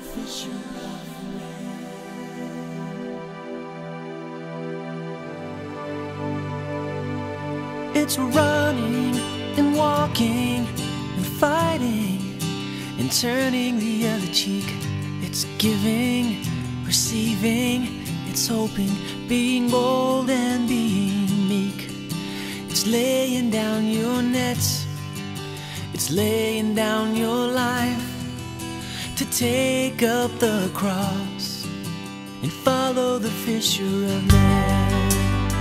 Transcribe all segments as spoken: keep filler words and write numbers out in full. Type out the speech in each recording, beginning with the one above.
fisher of men. It's running and walking and fighting and turning the other cheek. It's giving, receiving, it's hoping, being bold and being meek. It's laying down your nets, it's laying down your life to take up the cross and follow the fisher of men.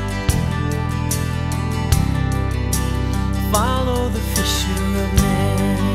Follow the fisher of men.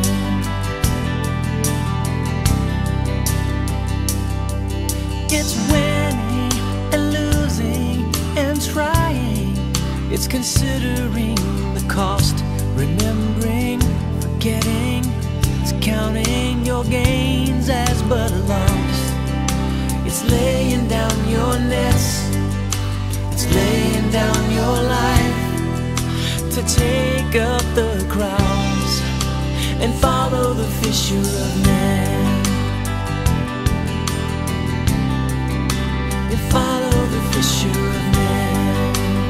It's winning and losing and trying. It's considering the cost, remembering, forgetting. It's counting your gains as but a loss. It's laying down your nets, it's laying down your life to take up the cross and follow the fisher of men. And follow the fisher of men.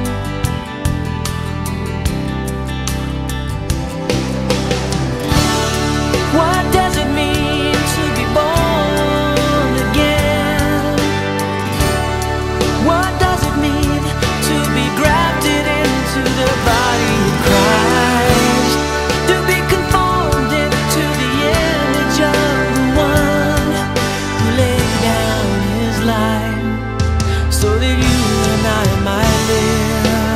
What does it mean to be born again? What does it mean to be grafted into the body of Christ? To be conformed into the image of the one who laid down his life so that you and I might live.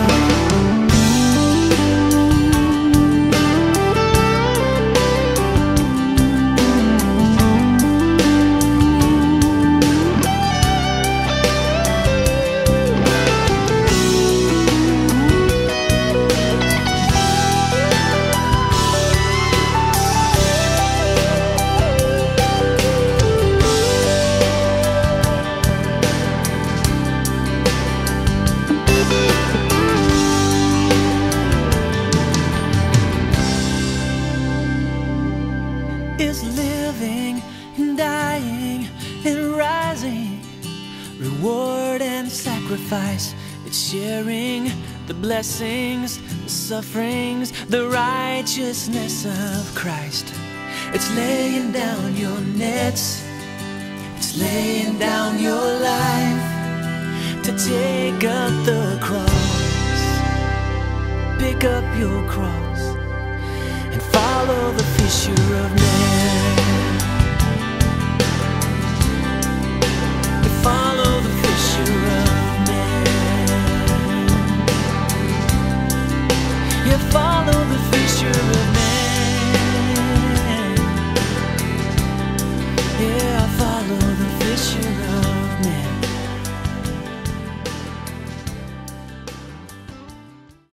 Is living and dying and rising, reward and sacrifice. It's sharing the blessings, the sufferings, the righteousness of Christ. It's laying down your nets, it's laying down your life to take up the cross. Pick up your cross and follow the fisher of men.